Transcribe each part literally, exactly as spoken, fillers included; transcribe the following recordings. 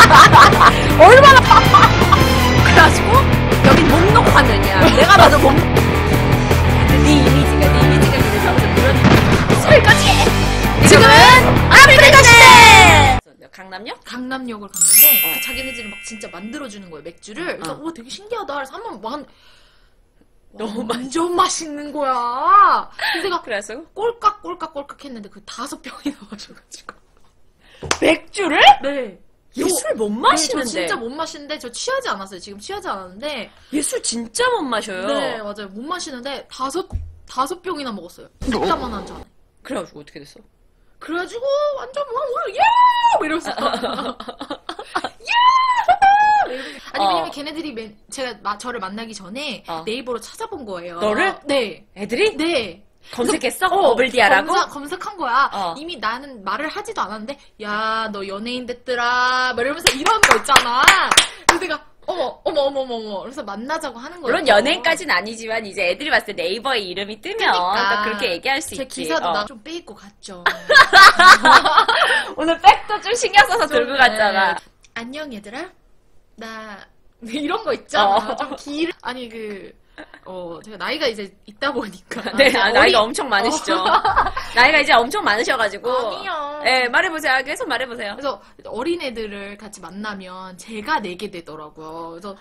얼마나 그래가지고 여긴 목록 화면이야. 내가 봐도 목 네 이미지가 네 이미지가 그래서 그런 설거지. 지금은 아프리카 시대. 강남역? 강남역을 갔는데 어. 그 자기네들이 막 진짜 만들어주는 거예요 맥주를. 그래서 어. 와 되게 신기하다. 그래서 한번 만 너무 와, 완전 맛있는 거야. 그래서 내가 그래서 꼴깍 꼴깍 꼴깍 했는데 그 다섯 병이나 마셔가지고. 맥주를? 네. 예술 못 네, 마시는데. 저 진짜 못 마시는데 저 취하지 않았어요. 지금 취하지 않았는데. 예술 진짜 못 마셔요. 네 맞아요. 못 마시는데 다섯 다섯 병이나 먹었어요. 이따만 한 잔에. 그래가지고 어떻게 됐어? 그래가지고 완전 막 오늘 예! 뭐 이러면서 예! 아니 어. 왜냐면 걔네들이 맨, 제가 마, 저를 만나기 전에 어. 네이버로 찾아본 거예요. 너를? 네. 애들이? 네. 검색했어? 어, 버블디아라고? 검사, 검색한 거야. 어. 이미 나는 말을 하지도 않았는데 야 너 연예인 됐더라 막 이러면서 이런 거 있잖아. 그래서 내가 어머 어머 어머 어머 어머 그래서 만나자고 하는 거예요. 물론 연예인까지는 아니지만 이제 애들이 봤을 때 네이버에 이름이 뜨면 그러니까. 또 그렇게 얘기할 수 제 있지. 기사도 어. 나 좀 빼입고 갔죠. 오늘 백도 좀 신경 써서 들고 좀, 갔잖아. 네. 안녕 얘들아. 나 이런 거 있잖아. 어. 좀 길. 아니 그 어 제가 나이가 이제 있다 보니까. 네, 이제 아, 어리- 나이가 엄청 많으시죠. 나이가 이제 엄청 많으셔가지고. 아니요. 네, 말해보세요. 계속 말해보세요. 그래서 어린애들을 같이 만나면 제가 내게 되더라고요. 그래서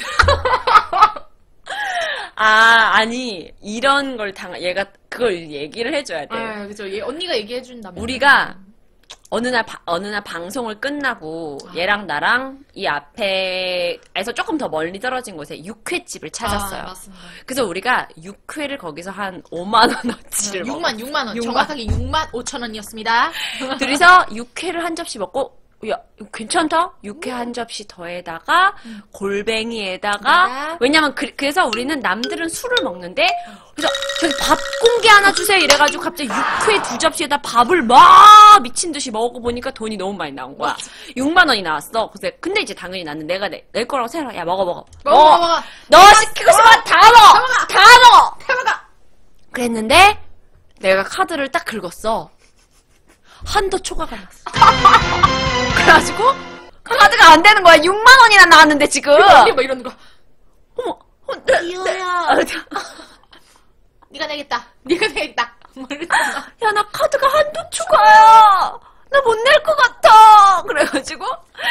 아, 아니, 이런 걸 당, 얘가 그걸 얘기를 해줘야 돼. 아, 그죠. 얘 언니가 얘기해 준다면 우리가 어느 날, 바- 어느 날 방송을 끝나고 아. 얘랑 나랑 이 앞에에서 조금 더 멀리 떨어진 곳에 육회집을 찾았어요. 아, 맞습니다. 그래서 우리가 육회를 거기서 한 오만 원어치를 육만 육만 원. 육만. 정확하게 육만 오천 원이었습니다. 둘이서 육회를 한 접시 먹고 야 괜찮다 육회 한 접시 더에다가 골뱅이에다가 맞아. 왜냐면 그, 그래서 우리는 남들은 술을 먹는데 그래서 저기 밥 공기 하나 주세요 이래가지고 갑자기 육회 두 접시에다 밥을 막 미친 듯이 먹어보니까 돈이 너무 많이 나온 거야. 육만 원이 나왔어. 그래서 근데 이제 당연히 나는 내가 내, 낼 거라고 생각해. 야 먹어 먹어 먹어 먹어 먹어. 너 시키고 싶으면 다 먹어 다 먹어 해봐가. 그랬는데 내가 카드를 딱 긁었어. 한도 초과가 났어. 그래가지고 카드가 안 되는 거야. 육만 원이나 나왔는데 지금. 언니 뭐 이러는 거. 어머, 어, 내, 이호야. 내, 네가 내겠다. 네가 내겠다. 뭐 이러잖아. 야, 나 카드가 한도 초과야. 나 못 낼 것 같아. 그래가지고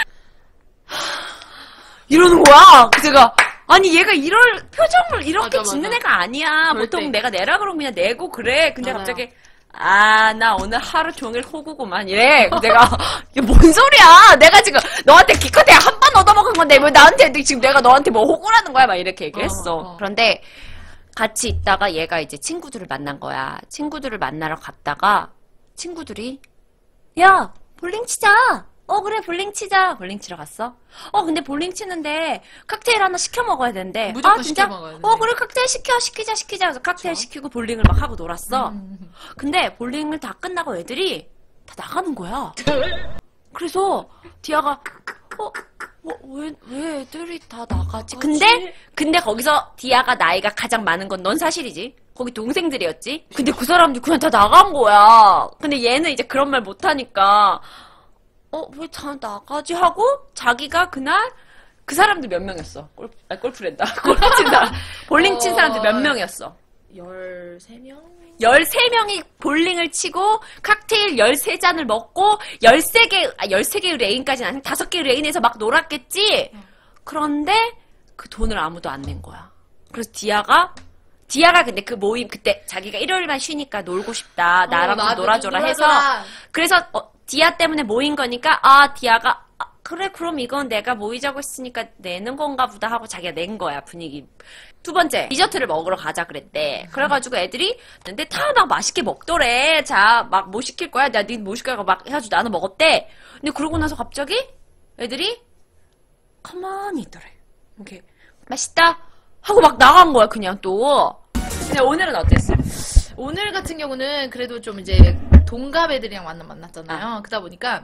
이러는 거야. 그래서 제가 아니 얘가 이럴 표정을 이렇게 맞아, 짓는 맞아. 애가 아니야. 그럴 보통 때. 내가 내라 그러면 그냥 내고 그래. 근데 맞아요. 갑자기 아, 나 오늘 하루 종일 호구구만 이래. 내가 이게 뭔 소리야? 내가 지금 너한테 기껏해 한 번 얻어먹은 건데 왜 나한테 지금 내가 너한테 뭐 호구라는 거야? 막 이렇게 얘기했어. 어, 어. 그런데 같이 있다가 얘가 이제 친구들을 만난 거야. 친구들을 만나러 갔다가 친구들이 야 볼링 치자. 어 그래 볼링 치자. 볼링 치러 갔어. 어 근데 볼링 치는데 칵테일 하나 시켜 먹어야 된대. 무조건 아 진짜? 시켜 먹어야 돼. 어 그래 칵테일 시켜 시키자 시키자. 그래서 칵테일 시키고 볼링을 막 하고 놀았어. 음. 근데 볼링을 다 끝나고 애들이 다 나가는 거야. 그래서 디아가 어, 어, 왜, 왜 애들이 다 나가지? 근데 근데 거기서 디아가 나이가 가장 많은 건 넌 사실이지. 거기 동생들이었지. 근데 그 사람들이 그냥 다 나간 거야. 근데 얘는 이제 그런 말 못하니까 어, 왜 다 나가지? 하고 자기가 그날 그 사람들 몇 명이었어? 골프, 아니, 골프랜다. 골프 친 사람. 볼링 친 사람들 몇 명이었어? 열세 명? 열세 명이 볼링을 치고 칵테일 열세 잔을 먹고 열세 개, 아, 열세 개의 레인까지는 아니고 다섯 개의 레인에서 막 놀았겠지? 그런데 그 돈을 아무도 안 낸 거야. 그래서 디아가 디아가 근데 그 모임 그때 자기가 일요일만 쉬니까 놀고 싶다. 나랑 좀 나도 놀아줘라 해서 놀아줘라. 그래서 어, 디아 때문에 모인 거니까 아 디아가 아, 그래 그럼 이건 내가 모이자고 했으니까 내는 건가 보다 하고 자기가 낸 거야 분위기. 두 번째 디저트를 먹으러 가자 그랬대. 그래가지고 애들이 근데 다 막 맛있게 먹더래. 자 막 뭐 시킬 거야? 내가 니 뭐 시킬 거야? 막 해가지고 나는 먹었대. 근데 그러고 나서 갑자기 애들이 가만히 있더래. 이렇게 맛있다 하고 막 나간 거야 그냥 또. 근데 오늘은 어땠어? 오늘 같은 경우는 그래도 좀 이제 동갑 애들이랑 만나 만났잖아요. 그러다 보니까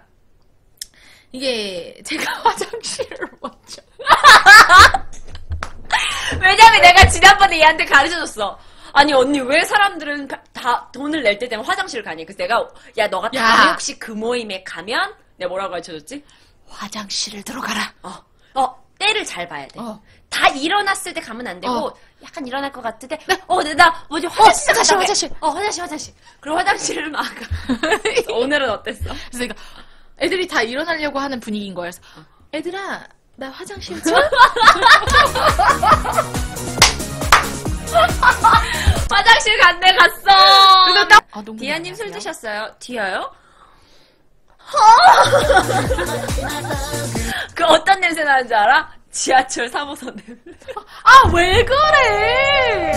이게 제가 화장실을 먼저 왜냐면 내가 지난번에 얘한테 가르쳐줬어. 아니 언니 왜 사람들은 가- 다 돈을 낼 때 되면 화장실을 가니? 그래서 내가 야 너가 야. 다음에 혹시 그 모임에 가면 내가 뭐라고 가르쳐줬지? 화장실을 들어가라. 어, 어, 때를 잘 봐야 돼. 어. 다 일어났을 때 가면 안 되고, 어. 약간 일어날 것 같은데, 네. 어, 근데 나 뭐지, 화장실 화장실, 갔다 올게. 화장실. 어, 화장실, 화장실. 그리고 화장실을 막. 오늘은 어땠어? 그래서 그러니까 애들이 다 일어나려고 하는 분위기인 거야. 그래서 애들아, 나 화장실 좀. 화장실 간대 갔어. 그래서 딱 아, 농구 디아님 술 안녕하세요. 드셨어요? 디아요? 그 어떤 냄새 나는 줄 알아? 지하철 삼 호선 냄새. 아, 왜 그래?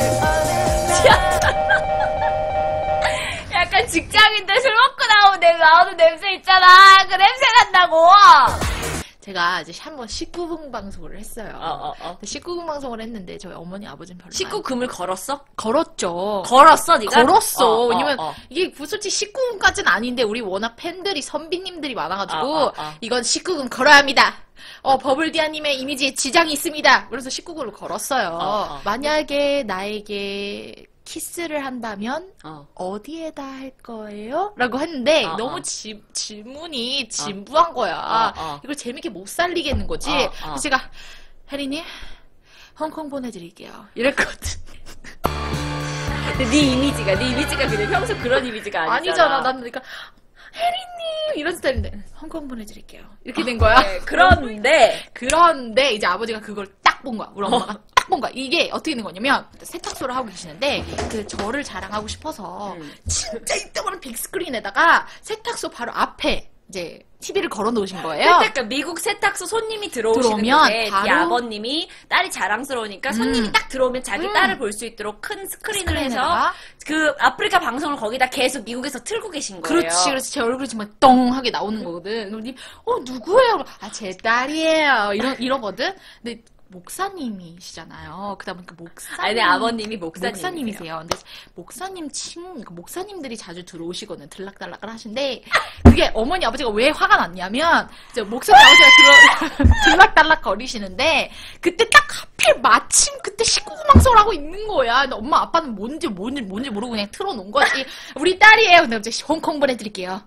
약간 직장인들 술 먹고 나오는 냄새, 나오는 냄새 있잖아. 그 냄새 난다고. 제가 이제 한번 십구 금 방송을 했어요. 어, 어, 어. 십구 금 방송을 했는데 저희 어머니 아버지는 별로 십구 금을 걸었어? 안 걸었죠. 걸었어, 네가? 걸었어. 어, 어, 왜냐면 어. 이게 솔직히 십구 금까지는 아닌데 우리 워낙 팬들이 선비님들이 많아가지고 어, 어, 어. 이건 십구 금 걸어야 합니다. 어, 버블디아님의 이미지에 지장이 있습니다. 그래서 십구 금을 걸었어요. 어, 어. 만약에 나에게 키스를 한다면 어. 어디에다 할 거예요? 라고 했는데 어, 너무 어. 지, 질문이 진부한 거야. 어, 어. 이걸 재밌게 못 살리겠는 거지. 어, 어. 그래서 제가 혜린님 홍콩 보내드릴게요. 이랬거든. 근데 네 이미지가, 네 이미지가 그냥 평소 그런 이미지가 아니잖아. 아니잖아. 나는 그러니까 혜린님 이런 스타일인데 홍콩 보내드릴게요. 이렇게 된 거야. 네, 그런데 그런데 이제 아버지가 그걸 딱 본 거야. 우리 엄마가 딱 본 거야. 이게 어떻게 된 거냐면 세탁소를 하고 계시는데 그 저를 자랑하고 싶어서 음. 진짜 이따가는 빅스크린에다가 세탁소 바로 앞에 이제 티비를 걸어 놓으신 거예요. 세탁, 미국 세탁소 손님이 들어오시는 들어오면 곳에 바로- 네 아버님이 딸이 자랑스러우니까 손님이 음. 딱 들어오면 자기 음. 딸을 볼 수 있도록 큰 스크린을 해서 스크린에다가 그 아프리카 방송을 거기다 계속 미국에서 틀고 계신 거예요. 그렇지. 그래서 제 얼굴이 정말 똥하게 나오는 거거든. 그럼 니, 어, 누구예요? 아, 제 딸이에요. 이런, 이러거든? 근데 목사님이시잖아요. 그러다 보니까 목사님. 아니, 네, 아버님이 목사님이세요. 목사님이세요. 근데 목사님 친, 그 목사님들이 자주 들어오시거든. 들락달락을 하신데, 그게 어머니, 아버지가 왜 화가 났냐면, 이제 목사님, 아버지가 들어, 들락달락 거리시는데, 그때 딱 하필 마침 그때 십구 금 방송을 하고 있는 거야. 근데 엄마, 아빠는 뭔지, 뭔지, 뭔지 모르고 그냥 틀어놓은 거지. 우리 딸이에요. 근데 갑자기 홍콩 보내드릴게요.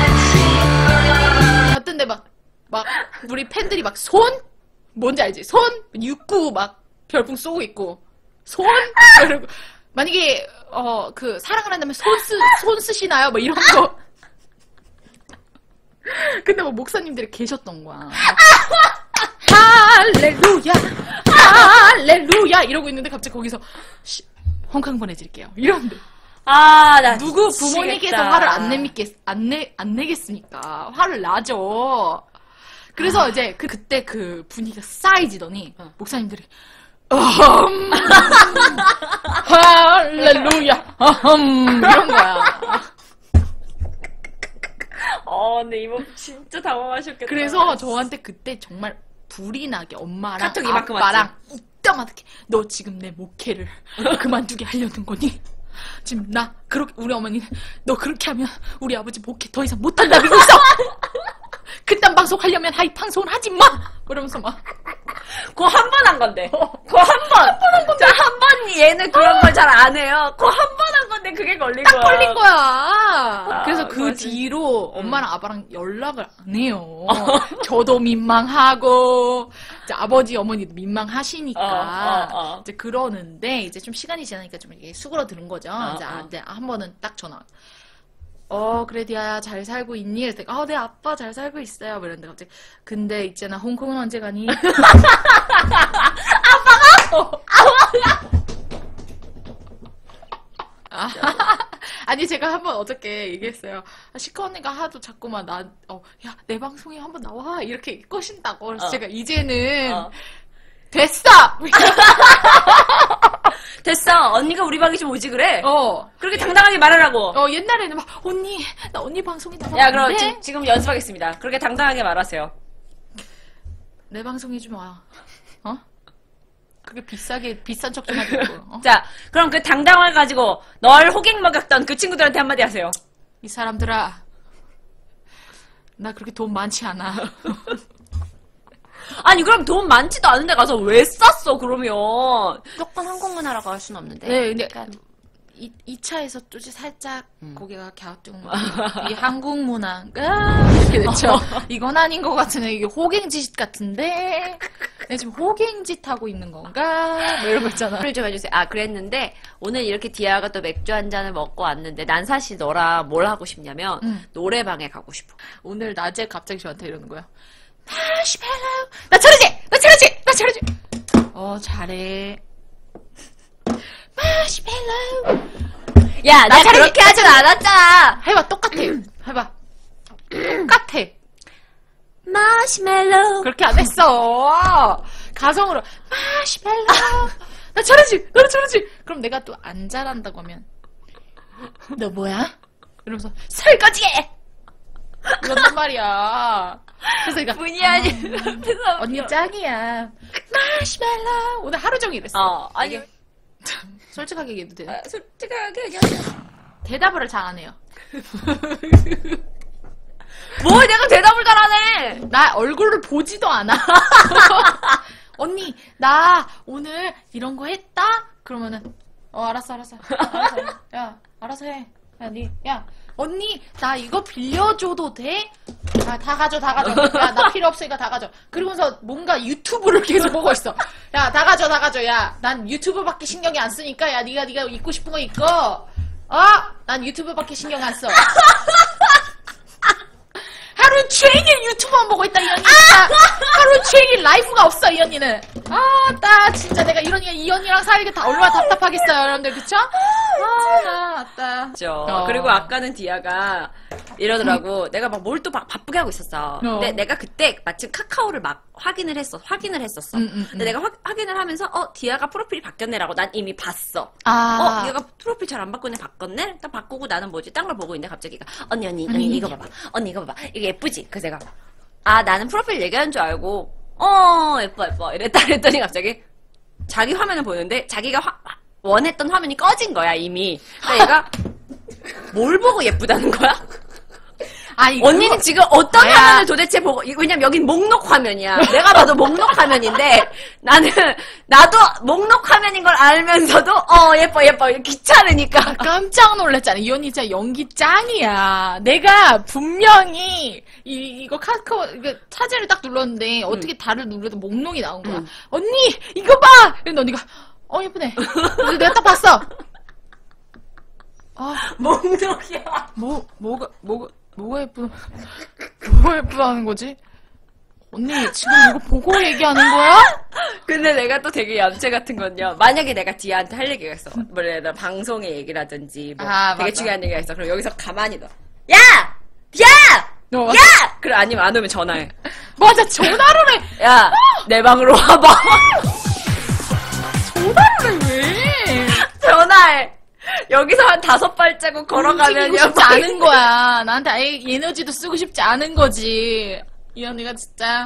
어떤데 막, 막, 우리 팬들이 막, 손? 뭔지 알지? 손? 육구 막, 별풍 쏘고 있고, 손? 그리고, 만약에, 어, 그, 사랑을 한다면 손 쓰, 손 쓰시나요? 뭐 이런 거. 근데 뭐 목사님들이 계셨던 거야. 할렐루야! 할렐루야! 이러고 있는데 갑자기 거기서, 시, 홍콩 보내드릴게요. 이러는데. 아, 나 누구 미치겠다. 부모님께서 화를 안 내겠, 안 내, 안 내겠습니까? 화를 나죠. 그래서 이제 그, 그때 그 분위기가 쌓이지더니 어. 목사님들이 어흠, 할렐루야 어흠, 이런 거야. 어, 근데 이모 진짜 당황하셨겠다. 그래서 저한테 그때 정말 불이 나게 엄마랑 카톡 이만큼 아빠랑 이따만하게 너 지금 내 목회를 그만두게 하려는 거니? 지금 나 그렇게 우리 어머니는 너 그렇게 하면 우리 아버지 목회 더 이상 못한다 믿고 있어. 그딴 방송 하려면 하이 방송을 하지 마. 그러면서 막 그거 한 번 한 건데. 그거 한 번. 한 번. 한 번 얘는 그런 걸 잘 안 해요. 그거 한 번 한 건데 그게 걸린 거야. 걸린 거야. 그래서 그 그거지. 뒤로 엄마랑 아빠랑 연락을 안 해요. 저도 민망하고 이제 아버지 어머니도 민망하시니까 어, 어, 어. 이제 그러는데 이제 좀 시간이 지나니까 좀 이게 수그러드는 거죠. 어, 이제, 아, 어. 이제 한 번은 딱 전화. 어, 그래, 디아야, 잘 살고 있니? 그랬더니, 아, 네, 아빠 잘 살고 있어요. 뭐 이랬는데, 갑자기, 근데 있잖아, 홍콩은 언제 가니? 아빠가? 아, 아니, 제가 한번 어저께 얘기했어요. 아, 시커 언니가 하도 자꾸만 나, 어, 야, 내 방송에 한번 나와. 이렇게 꼬신다고. 그래서 어. 제가 이제는, 어. 됐어! 됐어. 언니가 우리 방에 좀 오지 그래. 어, 그렇게 당당하게 말하라고. 어, 옛날에는 막, 언니, 나 언니 방송에 나가면 야, 안 그럼 돼? 지, 지금 연습하겠습니다. 그렇게 당당하게 말하세요. 내 방송에 좀 와. 어? 그게 비싸게, 비싼 척 좀 하고. 어? 자, 그럼 그 당당함을 가지고 널 호객 먹였던 그 친구들한테 한마디 하세요. 이 사람들아, 나 그렇게 돈 많지 않아. 아니, 그럼 돈 많지도 않은데 가서 왜 쌌어, 그러면? 무조건 항공문 하러 갈 순 없는데. 네, 근데 이, 이 차에서 뚜지 살짝 음. 고개가 갸우뚱. 이 한국 문화가 이렇게 됐죠. 이건 아닌 것 같은데 이게 호갱짓 같은데 내가 지금 호갱짓 하고 있는 건가? 뭐 이런 거 있잖아. 소리 좀 해주세요. 아 그랬는데 오늘 이렇게 디아가 또 맥주 한 잔을 먹고 왔는데 난 사실 너랑 뭘 하고 싶냐면 응. 노래방에 가고 싶어. 오늘 낮에 갑자기 저한테 이러는 거야. 마시멜로. 나 잘하지? 나 잘하지? 나 잘하지? 어 잘해. 마시멜로. 야, 나 잘해. 그렇게 하진 않았잖아. 해봐 똑같아. 해봐. 똑같아. 마시멜로. 그렇게 안 했어. 가성으로 마시멜로. 나 잘하지? 나 잘하지? 그럼 내가 또 안 잘한다고 하면 너 뭐야? 이러면서 설거지! 이런단 말이야. 그래서 내가 분이 아니라 어, 언니 짱이야. 마시멜로. 오늘 하루 종일 했어. 어, 아니. 이게 참, 솔직하게 얘기해도 돼. 아, 솔직하게 그냥. 대답을 잘 안 해요. 뭐 내가 대답을 잘하네. 나 얼굴을 보지도 않아. 언니, 나 오늘 이런 거 했다? 그러면은, 어, 알았어, 알았어. 알았어. 야, 알아서 해. 야, 니, 야, 언니, 나 이거 빌려줘도 돼? 아, 다 가져, 다 가져. 야, 나 필요 없으니까 다 가져. 그러면서 뭔가 유튜브를 계속 보고 있어. 야, 다 가져, 다 가져. 야, 난 유튜브밖에 신경이 안 쓰니까, 야, 니가, 니가 입고 싶은 거 입고. 어? 난 유튜브밖에 신경 안 써. 하루 종일 유튜브만 보고 있다, 이 언니. 진짜. 하루 종일 라이프가 없어, 이 언니는. 아, 나 진짜 내가 이런, 이 언니랑 살기 다 얼마나 답답하겠어요, 여러분들. 그쵸? 아, 나, 아따. 그죠. 어. 그리고 아까는 디아가 이러더라고. 내가 막 뭘 또 막 바쁘게 하고 있었어. 근데 내가 그때 마침 카카오를 막 확인을 했어. 확인을 했었어. 음, 음, 근데 내가 확, 확인을 하면서 어 디아가 프로필이 바뀌었네라고 난 이미 봤어. 아. 어, 얘가 프로필 잘 안 바꾸네, 바꿨네? 딱 바꾸고 나는 뭐지? 딴 걸 보고 있는데 갑자기 얘가, 언니, 언니, 언니, 이거 봐봐. 언니, 이거 봐봐. 이거 예쁘지? 그래서 내가, 아, 나는 프로필 얘기하는 줄 알고, 어, 예뻐, 예뻐. 이랬다 그랬더니 갑자기 자기 화면을 보는데 자기가 화, 원했던 화면이 꺼진 거야, 이미. 그러니까 얘가 뭘 보고 예쁘다는 거야? 아니, 언니는 그거- 지금 어떤 아야. 화면을 도대체 보고, 이- 왜냐면 여긴 목록 화면이야. 내가 봐도 목록 화면인데, 나는, 나도 목록 화면인 걸 알면서도, 어, 예뻐, 예뻐. 귀찮으니까. 깜짝 놀랐잖아. 이 언니 진짜 연기 짱이야. 내가 분명히 이, 이거 카카오 이거 사진을 딱 눌렀는데 어떻게 달을 눌러도 목록이 나온 거야. 음. 언니 이거 봐. 근데 언니가 어 예쁘네. 그래서 내가 딱 봤어. 아 목록이야. 뭐 뭐가 뭐가 뭐가 예쁘 뭐가 예쁘다는 거지? 언니 지금 이거 보고 얘기하는 거야? 근데 내가 또 되게 얌체 같은 건요. 만약에 내가 디아한테 할 얘기가 있어. 뭐래, 나 방송의 얘기라든지, 뭐, 아, 되게 맞아. 중요한 얘기가 있어. 그럼 여기서 가만히 너. 야! 디아! 너 야! 그래, 아니면 안 오면 전화해. 맞아 전화를 해. 야! 내 방으로 와봐. 전화를 왜? 전화해. 여기서 한 다섯 발자국 걸어가면 움직이고 싶지 않은 거야. 나한테 아예 에너지도 쓰고 싶지 않은 거지. 이 언니가 진짜.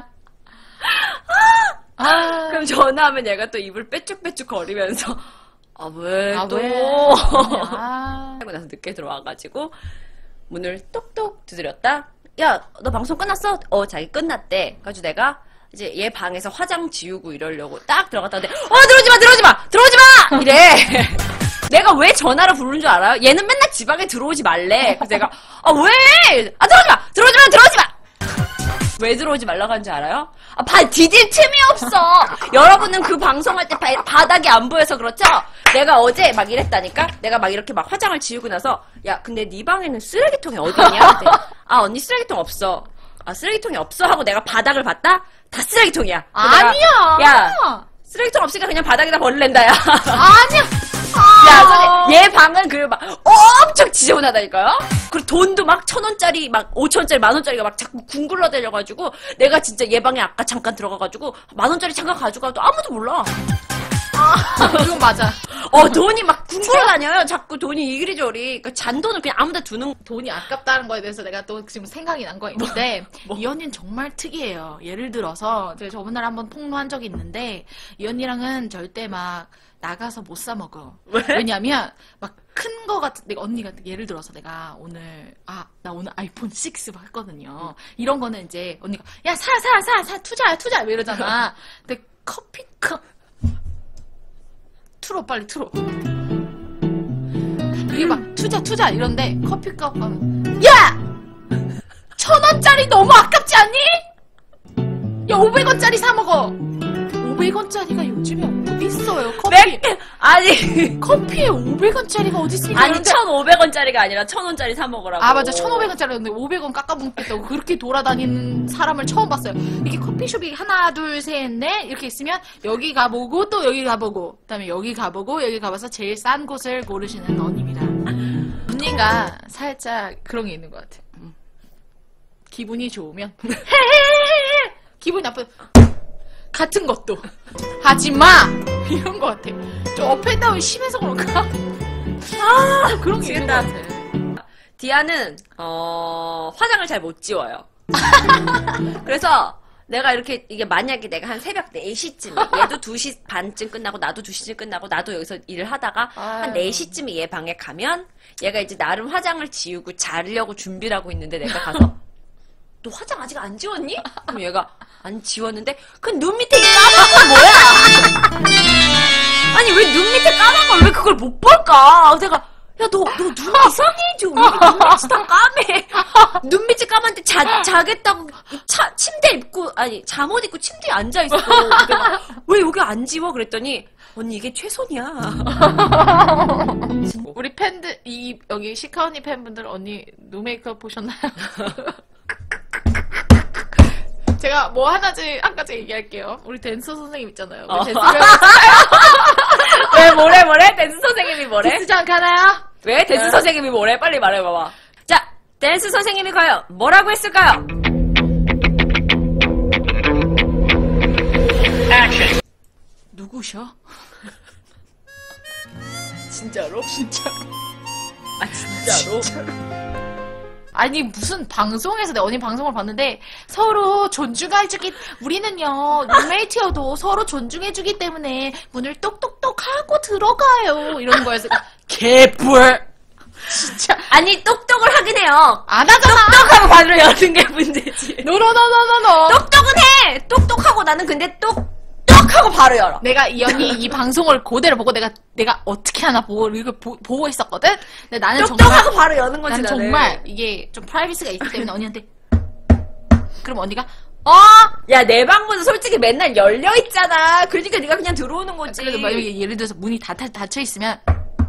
아, 그럼 전화하면 얘가 또 입을 빼쭉빼쭉 거리면서 아 왜 아, 또? 왜? 아, 하고 나서 늦게 들어와가지고 문을 똑똑 두드렸다. 야, 너 방송 끝났어? 어, 자기 끝났대. 그래가지고 내가 이제 얘 방에서 화장 지우고 이러려고 딱 들어갔다는데 어 들어오지 마, 들어오지 마, 들어오지 마 이래. 내가 왜 전화를 부르는 줄 알아요? 얘는 맨날 집 방에 들어오지 말래. 그래서 내가 아 왜? 아 들어오지 마, 들어오지 마, 들어오지 마. 왜 들어오지 말라고 한 줄 알아요? 아, 바, 디딜 틈이 없어. 여러분은 그 방송할 때 바, 바닥이 안 보여서 그렇죠? 내가 어제 막 이랬다니까? 내가 막 이렇게 막 화장을 지우고 나서 야, 근데 네 방에는 쓰레기통이 어디 있냐? 그랬더니, 아, 언니 쓰레기통 없어. 아, 쓰레기통이 없어? 하고 내가 바닥을 봤다? 다 쓰레기통이야. 그래서 내가, 아니야. 야, 쓰레기통 없으니까 그냥 바닥에다 버릴랜다, 야. 아니야. 야, 선생님, 얘 방은 그 막 엄청 지저분하다니까요? 그리고 돈도 막 천 원짜리, 막 오천 원짜리, 만 원짜리가 막 자꾸 궁굴러대려가지고 내가 진짜 얘 방에 아까 잠깐 들어가가지고 만 원짜리 잠깐 가져가도 아무도 몰라. 그건 맞아. 어, 돈이 막 궁굴러다녀요. 자꾸 돈이 이리저리. 그 잔돈을 그냥 아무데 두는. 돈이 아깝다는 거에 대해서 내가 또 지금 생각이 난 거 있는데 뭐? 이 언니는 정말 특이해요. 예를 들어서 제가 저번날 한번 폭로한 적이 있는데 이 언니랑은 절대 막 나가서 못 사 먹어. 왜? 왜냐면 막 큰 거 같은 내가 언니가 예를 들어서 내가 오늘 아 나 오늘 아이폰 식스 했거든요. 이런 거는 이제 언니가 야 사 사 사 사 투자야 투자 왜 이러잖아. 근데 커피컵 틀어 빨리 틀어. 이게 막 투자 투자 이런데 커피값 가면 야! 천 원짜리 너무 아깝지 않니? 야 오백 원짜리 사 먹어. 오백 원짜리가 요즘에 어디 있어요? 커피. 맥 아니 커피에 오백 원짜리가 어디 있습니까? 아니 그런데- 천오백 원짜리가 아니라 천 원짜리 사 먹으라고. 아 맞아 천오백 원짜리였는데 오백 원 깎아먹겠다고 그렇게 돌아다니는 사람을 처음 봤어요. 이게 커피숍이 하나 둘 셋 넷 이렇게 있으면 여기 가보고 또 여기 가보고 그다음에 여기 가보고 여기 가봐서 제일 싼 곳을 고르시는 언니입니다. 언니가 살짝 그런 게 있는 것 같아. 음. 기분이 좋으면 헤헤헤헤 기분이 나쁜 같은 것도 하지마 이런 것 같아. 좀 업앤다운이 심해서 그런가? 아 그런 게 있는 것 같아. 디아는 어 화장을 잘 못 지워요. 그래서 내가 이렇게 이게 만약에 내가 한 새벽 네 시쯤 얘도 두 시 반쯤 끝나고 나도 두 시쯤 끝나고 나도 여기서 일을 하다가 아유. 한 네 시쯤에 얘 방에 가면 얘가 이제 나름 화장을 지우고 자려고 준비를 하고 있는데 내가 가서 너 화장 아직 안 지웠니? 그럼 얘가 안 지웠는데 그 눈 밑에 이 까만 건 뭐야? 아니 왜 눈 밑에 까만 걸 왜 그걸 못 볼까? 내가 야 너 너 눈 이상해 좀 눈밑이 다 까매. 눈밑이 까만데 자 자겠다고 차 침대 입고 아니 잠옷 입고 침대에 앉아 있어. 내가 왜 여기 안 지워? 그랬더니 언니 이게 최선이야. 우리 팬들 이 여기 시카 언니 팬분들 언니 노 메이크업 보셨나요? 제가 뭐 하나지 한 가지 얘기할게요. 우리 댄서 선생님 있잖아요. 우리 어. 댄스 왜 뭐래 뭐래? 댄스 선생님이 뭐래? 댄스장 가나요? 왜 댄스 네. 선생님이 뭐래? 빨리 말해봐봐. 자 댄스 선생님이 과연 뭐라고 했을까요? 누구셔? 진짜로? 진짜. 아 진짜로? 아니 무슨 방송에서 내가 언니 방송을 봤는데 서로 존중해주기 우리는요 룸메이트여도 서로 존중해주기 때문에 문을 똑똑똑 하고 들어가요 이러는 거였어. 개뿔 진짜 아니 똑똑을 하긴 해요. 안 하잖아. 똑똑하고 반으로 여는 게 문제지. 노노노노노노. 똑똑은 해. 똑똑하고 나는 근데 똑똑하고 바로 열어. 내가 이 언니 이 방송을 그대로 보고 내가 내가 어떻게 하나 보고 이걸 보, 보고 있었거든. 근데 나는 똑똑하고 정말 바로 여는 거지 나는 나는. 정말 이게 좀 프라이버시가 있기 때문에 언니한테 그럼 언니가 어? 야 내 방문은 솔직히 맨날 열려 있잖아. 그러니까 네가 그냥 들어오는 거지. 그래도 만약에 예를 들어서 문이 다 닫혀 있으면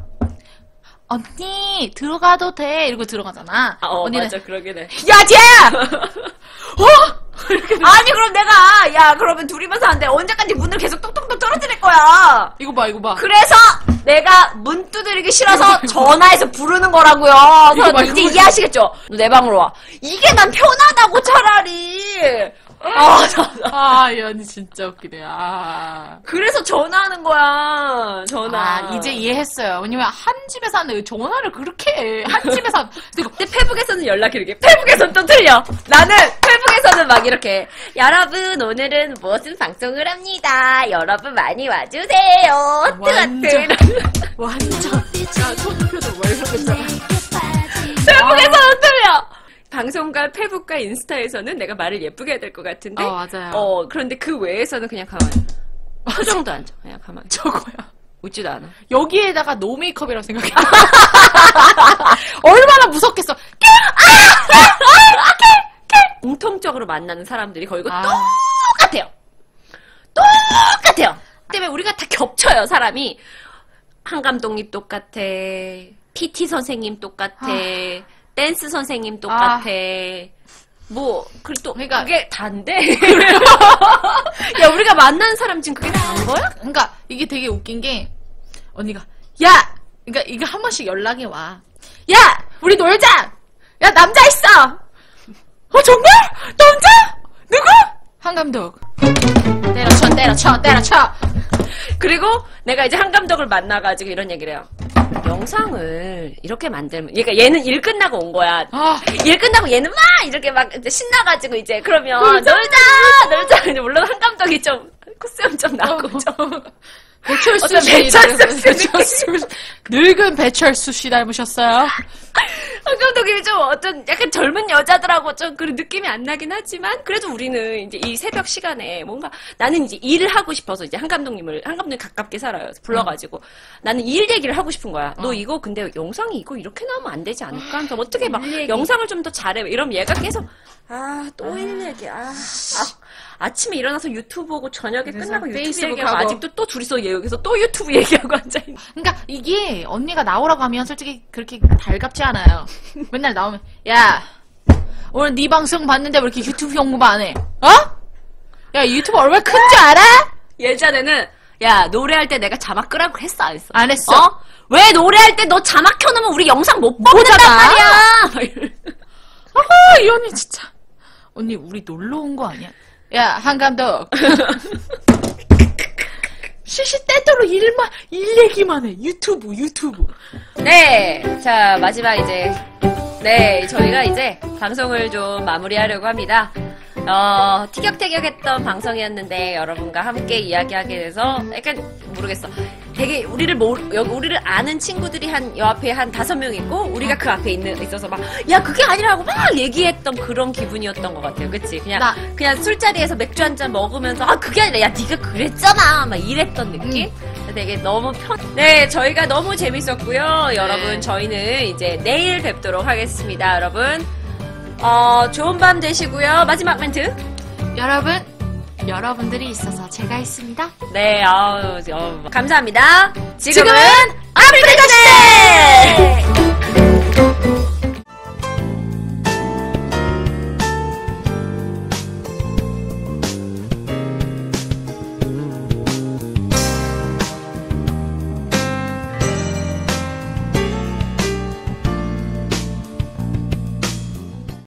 언니 들어가도 돼 이러고 들어가잖아. 아, 어 언니는 맞아 그러긴 해. 야 쟤야! 어? 아니 그럼 내가 야 그러면 둘이면서 안 돼. 언제까지 문을 계속 똑똑똑 떨어뜨릴 거야. 이거 봐 이거 봐. 그래서 내가 문 두드리기 싫어서 전화해서 부르는 거라고요. 이거 봐, 그래서 이제 이거 봐. 이해하시겠죠? 너 내 방으로 와. 이게 난 편하다고 차라리. 아, 나- 아, 이 언니 진짜 웃기네. 아. 그래서 전화하는 거야. 전화. 아, 이제 이해했어요. 왜냐면 한 집에 사는데 전화를 그렇게 해. 한 집에 사. 그리고 근데 페북에서는 연락이 이렇게. 페북에서는 또 틀려. 나는 페북에서는 막 이렇게. 여러분 오늘은 무슨 방송을 합니다. 여러분 많이 와주세요. 하트 완전. 하트. 완전. 야, 손표도 왜 이러겠잖아. 페북에서는 틀려. 방송과 페북과 인스타에서는 내가 말을 예쁘게 해야 될 것 같은데. 어, 맞아요. 어, 그런데 그 외에서는 그냥 가만히. 표정도 안 줘. 그냥 가만히. 저거야. 웃지도 않아. 여기에다가 노 메이크업이라고 생각해. 얼마나 무섭겠어. 공통적으로 만나는 사람들이 거의 이거 아. 똑같아요. 똑같아요. 때문에 우리가 다 겹쳐요, 사람이. 한 감독님 똑같아. 피티 선생님 똑같아. 아. 댄스 선생님 똑같아. 뭐, 그리고 또, 그러니까- 그게 단데? 야, 우리가 만나는 사람 지금 그게 다인 거야? 그러니까 이게 되게 웃긴 게 언니가 야! 그러니까 이거 한 번씩 연락이 와. 야! 우리 놀자! 야 남자 있어! 어 정말? 남자? 누구? 한 감독. 때려쳐 때려쳐 때려쳐. 그리고 내가 이제 한 감독을 만나가지고 이런 얘기를 해요. 영상을 이렇게 만들면, 그러니까 얘는 일 끝나고 온 거야. 아, 일 끝나고 얘는 막 이렇게 막 이제 신나가지고 이제 그러면 놀자! 놀자 놀자. 근데 물론 한 감독이 좀 코스염 좀 나고 좀 배철수 어떤 씨. 배철수 씨. 배철수 씨. 늙은 배철수 씨 닮으셨어요? 한 감독님이 좀 어떤 약간 젊은 여자들하고 좀 그런 느낌이 안 나긴 하지만 그래도 우리는 이제 이 새벽 시간에 뭔가 나는 이제 일을 하고 싶어서 이제 한 감독님을 한 감독님 가깝게 살아요. 그래서 불러가지고 나는 일 얘기를 하고 싶은 거야. 너 어. 이거 근데 영상이 이거 이렇게 나오면 안 되지 않을까? 그래서 어떻게 막 일 얘기. 영상을 좀 더 잘해. 이러면 얘가 계속 아 또 일 얘기 아, 아 아침에 일어나서 유튜브 보고 저녁에 그래서 끝나고 유튜브 페이스북 얘기하고 하고. 아직도 또 둘이서 얘 여기서 또 유튜브 얘기하고 앉아있는 그러니까 이게 언니가 나오라고 하면 솔직히 그렇게 달갑지 않아요. 맨날 나오면 야 오늘 네 방송 봤는데 왜 이렇게 유튜브 홍보만 안 해? 어? 야 유튜브 얼마나 큰 줄 알아? 예전에는 야 노래할 때 내가 자막 끄라고 했어 안 했어? 안 했어. 어? 왜 노래할 때 너 자막 켜놓으면 우리 영상 못 보는단 보잖아. 말이야. 막 이러- 아, 이 언니 진짜. 언니 우리 놀러 온 거 아니야? 야 한 감독. 시시때때로 일만 일 얘기만 해. 유튜브 유튜브. 네, 자 마지막 이제 네 저희가 이제 방송을 좀 마무리하려고 합니다. 어 티격태격했던 방송이었는데 여러분과 함께 이야기하게 돼서 약간 모르겠어. 되게 우리를 모 여기 우리를 아는 친구들이 한 여 앞에 한 다섯 명 있고 우리가 그 앞에 있는 있어서 막 야 그게 아니라고 막 얘기했던 그런 기분이었던 것 같아요. 그치? 그냥 나- 그냥 술자리에서 맥주 한 잔 먹으면서 아 그게 아니라 야 네가 그랬잖아 막 이랬던 느낌. 되게 너무 편. 네 저희가 너무 재밌었고요. 여러분 저희는 이제 내일 뵙도록 하겠습니다. 여러분 어 좋은 밤 되시고요. 마지막 멘트. 여러분 여러분들이 있어서 제가 있습니다. 네, 아우, 어, 감사합니다. 지금은 지금은 아프리카 시대!